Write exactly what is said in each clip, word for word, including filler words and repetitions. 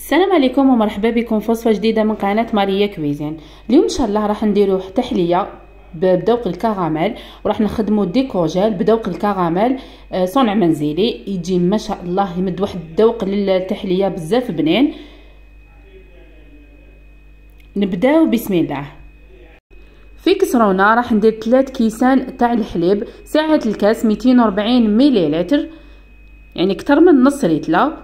السلام عليكم ومرحبا بكم في وصفه جديده من قناه ماريا كويزين. اليوم ان شاء الله راح نديرو تحليه بذوق الكراميل، وراح نخدموا ديكوجيل بذوق الكراميل صنع منزلي. يجي ما شاء الله يمد واحد الذوق للتحليه بزاف بنين. نبداو بسم الله. في كسرونه راح ندير ثلاث كيسان تاع الحليب، سعه الكاس مئتين وأربعين مليلتر، يعني اكثر من نص لتر.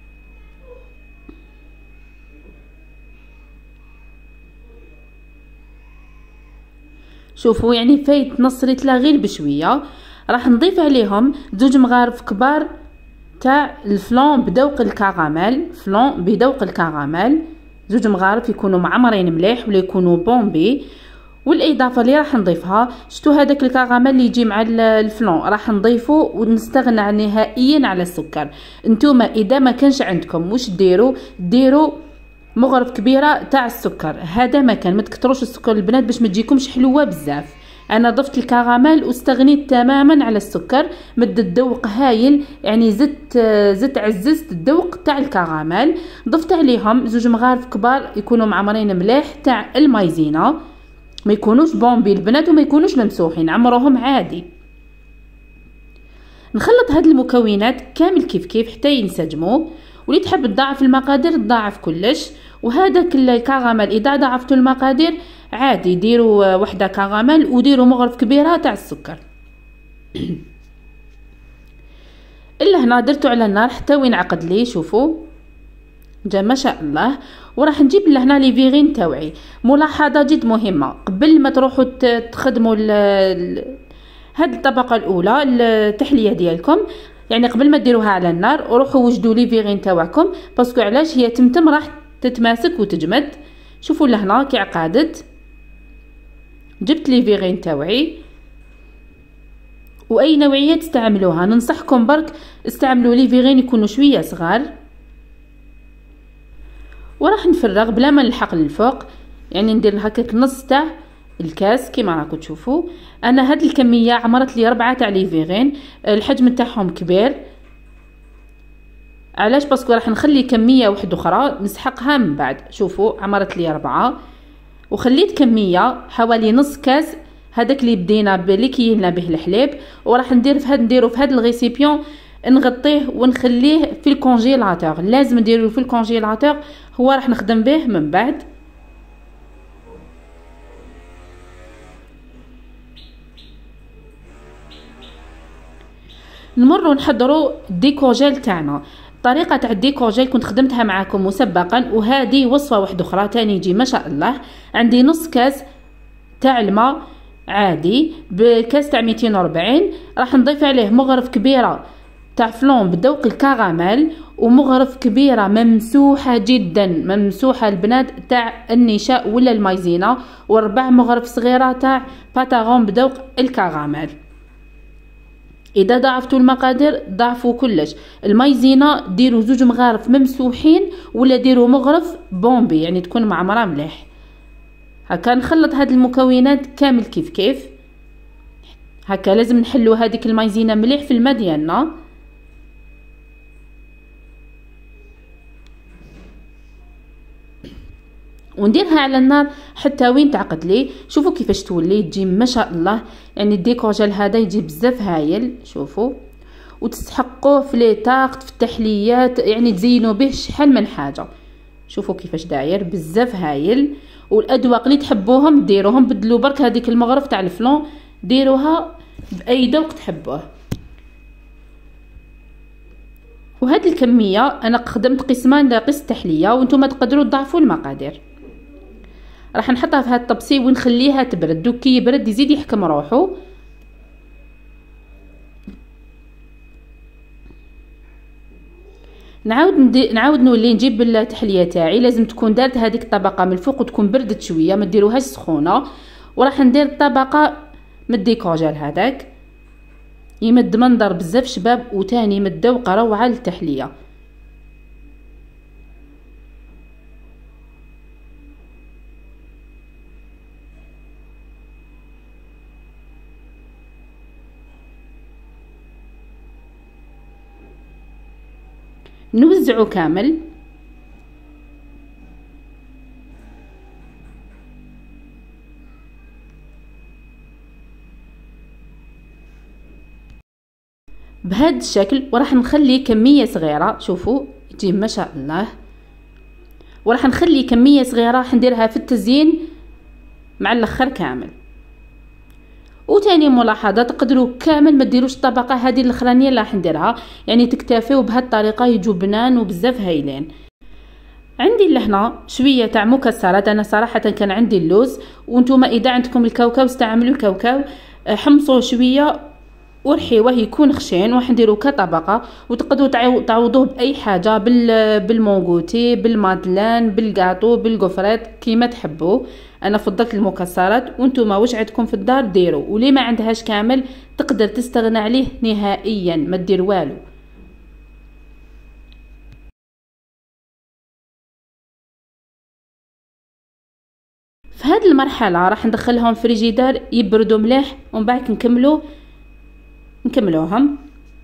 شوفوا يعني فايت نص لتر غير بشويه. راح نضيف عليهم زوج مغارف كبار تاع الفلون بذوق الكراميل، فلون بذوق الكراميل، زوج مغارف يكونوا معمرين مليح ولا يكونوا بومبي. والاضافه اللي راح نضيفها، شتو هذاك الكراميل اللي يجي مع الفلون راح نضيفه ونستغنى نهائيا على السكر. نتوما اذا ما كانش عندكم واش ديروا؟ ديروا مغرف كبيره تاع السكر، هذا ما كان. ما تكثروش السكر البنات باش ما تجيكمش حلوه بزاف. انا ضفت الكراميل واستغنيت تماما على السكر، مد الذوق هايل، يعني زدت زدت عززت الذوق تاع الكراميل. ضفت عليهم زوج مغارف كبار يكونوا معمرين مليح تاع المايزينا، ما يكونوش بومبي البنات وما يكونوش ممسوحين، عمرهم عادي. نخلط هاد المكونات كامل كيف كيف حتى ينسجموا، واللي تحب تضاعف المقادير تضاعف كلش. وهذاك الكراميل اذا ضاعفتوا المقادير عادي ديروا وحده كراميل وديروا مغرف كبيره تاع السكر. الا هنا درتو على النار حتى وين عقد لي، شوفوا جا ما شاء الله. وراح نجيب لهنا لي فيغين تاوعي. ملاحظه جد مهمه قبل ما تروحوا تخدموا هاد الطبقه الاولى التحليه ديالكم، يعني قبل ما ديروها على النار وروحوا وجدوا لي فيغين تاوعكم، باسكو علاش هي تمتم راح تتماسك وتجمد. شوفوا لهنا كي عقادت جبت لي فيغين تاوعي. واي نوعيه تستعملوها ننصحكم برك استعملوا لي فيغين يكونوا شويه صغار. وراح نفرغ بلا ما نلحق للفوق، يعني ندير هكاك نص تاع الكاس كيما راكم تشوفوا. انا هاد الكميه عمرت لي ربعه تاع لي فيغين، الحجم تاعهم كبير. علاش؟ باسكو راح نخلي كميه واحده اخرى نسحقها من بعد. شوفوا عمرت لي ربعه، وخليت كميه حوالي نص كاس هذاك اللي بدينا اللي كيلنا به الحليب. وراح ندير في هاد نديرو في هاد الغيسيبيون، نغطيه ونخليه في الكونجيلاتور. لازم نديرو في الكونجيلاتور، هو راح نخدم به من بعد. نمروا نحضروا الديكوجيل تاعنا. الطريقه تاع الديكوجيل كنت خدمتها معكم مسبقا، وهذه وصفه واحده اخرى تاني يجي ما شاء الله. عندي نص كاس تاع الماء عادي بكاس تاع مئتين وأربعين، راح نضيف عليه مغرف كبيره تاع فلون بذوق الكراميل، ومغرف كبيره ممسوحه جدا ممسوحه البنات تاع النشاء ولا المايزينا، وربع مغرف صغيره تاع باتاغون بذوق الكراميل. اذا ضاعفتوا المقادير ضاعفوا كلش. المايزينا ديروا زوج مغارف ممسوحين ولا ديروا مغرف بومبي، يعني تكون معمره مليح. هكا نخلط هاد المكونات كامل كيف كيف. هكا لازم نحلو هذيك المايزينا مليح في الماء ديالنا. ونديرها على النار حتى وين تعقد لي. شوفوا كيفاش تولي تجي ما شاء الله، يعني الديكوجيل هذا يجي بزاف هايل. شوفوا وتستحقوه في لي طاقت في التحليات، يعني تزينوا به شحال من حاجه. شوفوا كيفاش داير بزاف هايل. والاذواق اللي تحبوهم ديروهم، بدلوا برك هذيك المغرف تاع الفلون ديروها باي ذوق تحبوه. وهذه الكميه انا خدمت قسمان لقس تحليه، وانتم تقدروا تضاعفوا المقادير. راح نحطها في هاد الطبسي ونخليها تبرد. دوك كي يبرد يزيد يحكم روحو. نعاود ندي... نعاود نولي نجيب التحليه تاعي. لازم تكون دارت هذيك الطبقه من الفوق وتكون بردت شويه، ما ديروهاش سخونه. وراح ندير الطبقه من الديكوجيل هذاك، يمد منظر بزاف شباب، وتاني يمد ذوق روعه للتحليه. نوزعه كامل. بهذا الشكل. وراح نخلي كميه صغيره، شوفوا تجي ما شاء الله. وراح نخلي كميه صغيره راح نديرها في التزيين مع الاخر كامل. وتاني ملاحظه، تقدروا كامل ما ديروش الطبقه هذه الاخرانيه اللي راح نديرها، يعني تكتفيو بهذه الطريقه يجوا بنان وبزاف هايلين. عندي لهنا شويه تاع مكسرات، انا صراحه كان عندي اللوز، وانتم اذا عندكم الكاوكاو استعملوا الكاوكاو، حمصوه شويه ورحيوه يكون خشين وراح نديرو كطبقه. وتقدروا تعوضوه باي حاجه، بالمونغوتي، بالمادلان، بالغاطو، بالكفرات، كيما تحبوا. انا فضلت المكسرات، وانتم واش عندكم في الدار ديروا، واللي ما عندهاش كامل تقدر تستغنى عليه نهائيا، ما دير والو. في هذه المرحله راح ندخلهم فريجيدار يبردوا مليح، ومن بعد نكملوا نكملوهم.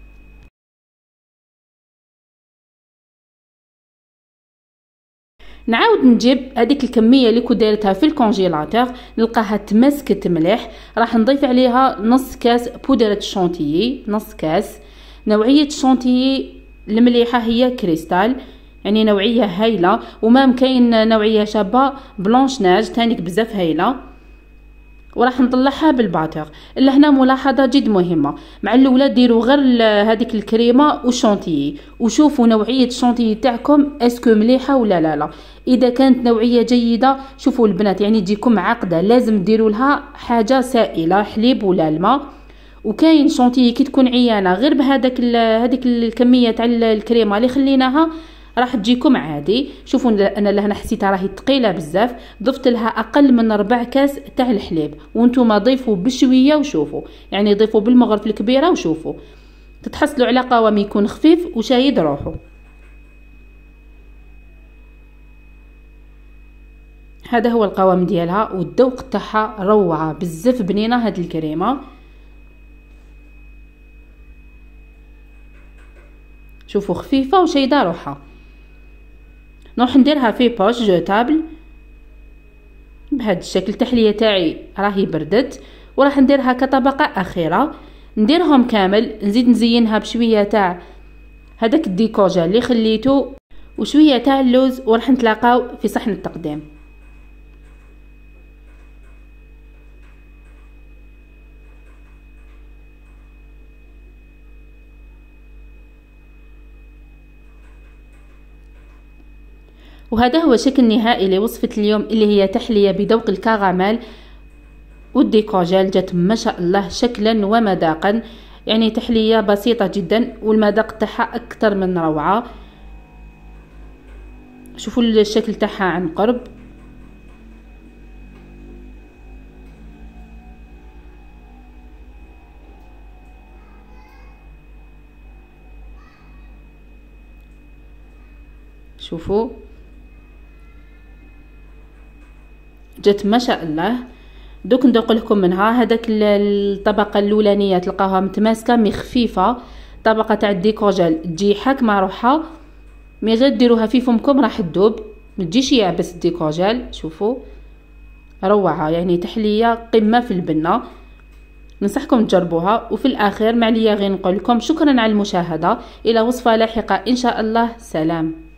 نعاود نجيب هذيك الكميه اللي كنت دايرتها في الكونجيلاتور، نلقاها تمسكت مليح. راح نضيف عليها نص كاس بودره شونتيي، نص كاس. نوعيه الشونتيي المليحه هي كريستال، يعني نوعيه هايله. وما كاين نوعيه شابه بلونش ناج تانيك بزاف هايله. وراح نطلعها بالباتور. الا هنا ملاحظه جد مهمه، مع الاولى ديروا غير هذيك الكريمه وشونتيي، وشوفوا نوعيه الشونتيي تاعكم اسكو مليحه ولا لا لا. اذا كانت نوعيه جيده، شوفوا البنات يعني تجيكم عقده، لازم ديروا لها حاجه سائله، حليب ولا الماء. وكاين شونتيي كي تكون عيانه غير بهذاك هذيك الكميه تاع الكريمه اللي خليناها راح تجيكم عادي. شوفوا انا لهنا حسيتها راهي ثقيله بزاف، ضفت لها اقل من ربع كاس تاع الحليب. وانتم ضيفوا بشويه وشوفوا، يعني ضيفوا بالمغرف الكبيره وشوفوا تتحصلوا على قوام يكون خفيف وشايد روحه. هذا هو القوام ديالها، والذوق تاعها روعه بزاف، بنينه هذه الكريمه. شوفوا خفيفه وشايده روحها. نروح نديرها في بوش جوتابل بهذا الشكل. التحليه تاعي راهي بردت، وراح نديرها كطبقه اخيره. نديرهم كامل، نزيد نزينها بشويه تاع هذاك الديكوجا اللي خليته وشويه تاع اللوز، وراح نتلاقاو في صحن التقديم. وهذا هو شكل نهائي لوصفة اليوم، اللي هي تحلية بذوق الكراميل والديكوجيل. جات ما شاء الله شكلا ومذاقا، يعني تحلية بسيطة جدا والمذاق تاعها اكثر من روعة. شوفوا الشكل تاعها عن قرب. شوفوا جات ما شاء الله. دوك ندوق لكم منها. هذاك الطبقه الاولانيه تلقاها متماسكه مي خفيفه، طبقه تاع الديكوجيل تجي حاكمه روحها، مي غير ديروها في فمكم راح تذوب، ما تجيش يابس الديكوجيل. شوفوا روعه، يعني تحليه قمه في البنه. ننصحكم تجربوها. وفي الاخير معليا غير نقول لكم شكرا على المشاهده، الى وصفه لاحقه ان شاء الله. سلام.